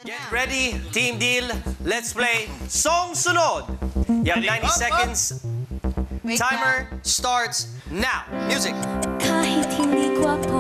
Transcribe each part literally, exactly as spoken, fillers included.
Get ready, Team Deal. Let's play Song Sunod. You have ninety seconds. Wait Timer starts now. Music. Kahit hindi gwapo,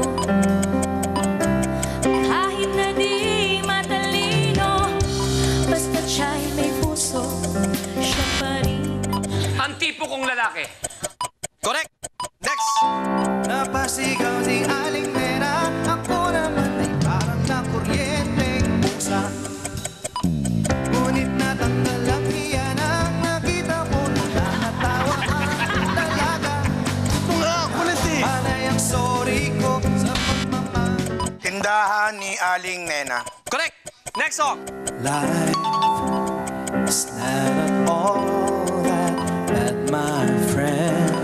kahit na di matalino, basta siya'y may puso, siya pa rin. Ang tipo kong lalaki. Correct. Next. Napasigaw si Aling Nena, ako naman ay parang nakuryenteng pusa. Ngunit natanggal ang iyan ang nakita ko nung nakatawa ang dalaga. Mga kulit eh. Panay ang sorry ko sa pagmama. Tindahan ni Aling Nena. Correct. Next song. Life is not all that, that my friend.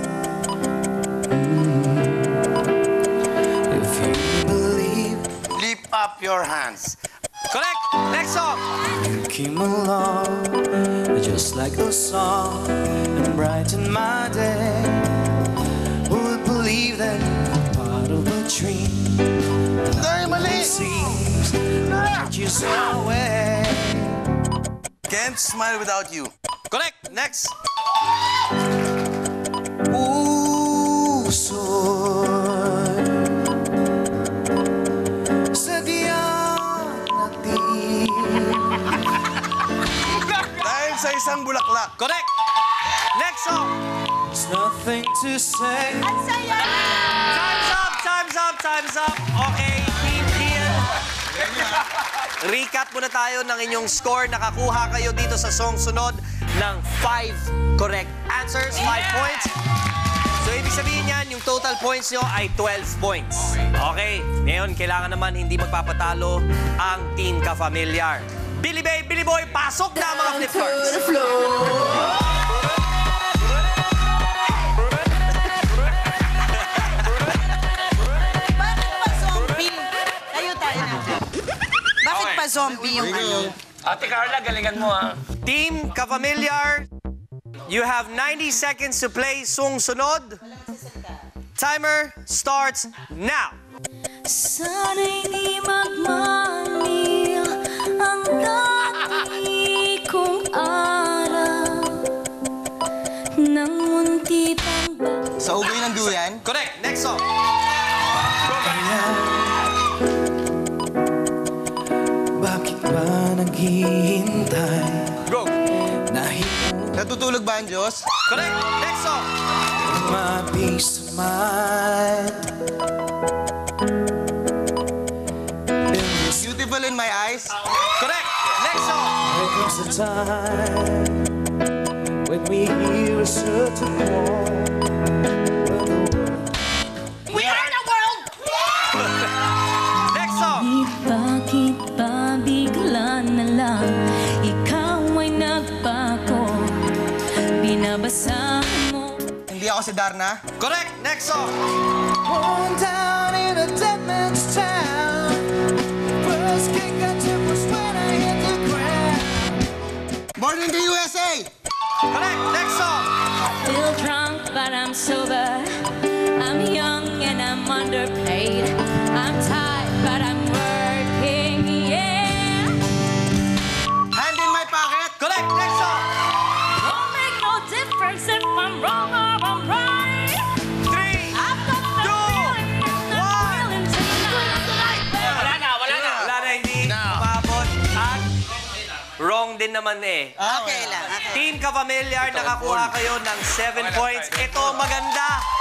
If you believe Lift up your hands. Correct. Next song. you came along just like a song and brighten my day, who would believe that you're part of a dream? Dahil mali. It seems that you're so away. Can't smile without you. Correct. Next. Puso'y sadyang natin. Dahil sa isang bulaklak. Correct. Next song. There's nothing to say. Time's up. Time's up. Time's up. Okay, Team Deal. Recap muna tayo ng inyong score. Nakakuha kayo dito sa Song Sunod ng five correct answers, five points. So, ibig sabihin yan, yung total points nyo ay twelve points. Okay, ngayon, kailangan naman hindi magpapatalo ang Team Ka-Familiar. Billy Bay, Billy Boy, pasok na mga flip cards. Bakit pa zombie? Tayo tayo na. Bakit pa zombie yung ano? Ate Carla, galingan mo ha. Team Ka-Familiar, you have ninety seconds to play Song Sunod. Timer starts now. Sana'y di magmaliw ang dati kong araw ng munti pang ba. Sa ugoy ng duyan. Correct. Next song. Bakit ba naghihintay? Go. Nahihintay Natutulog ba ang Diyos? Correct. Next song. my peace of mind. Beautiful in my eyes. Correct. Next song. There comes a time when we hear a certain call. We are the world! Next song. Di bakit ba bigla na lang ikaw ay nagbago? Binabasahan mo. Hindi ako si Darna. Correct. Next song. Born down in a dead man's town. First kick I took was when I hit the ground. Born in the U S A. Correct. Next song. Feel drunk but I'm sober. I'm young and I'm underpaid. I'm tired but I'm working, yeah. Hand in my pocket. Correct. Next song. Don't make no difference if I'm wrong or I'm right. Three. I've got the Two, feeling and the one. feeling tonight. Wala na, wala na. Wala na, hindi umabot. At wrong din naman eh. Okay lang. Okay. Team Ka-Familiar, nakakuha kayo ng seven points. Ito, maganda.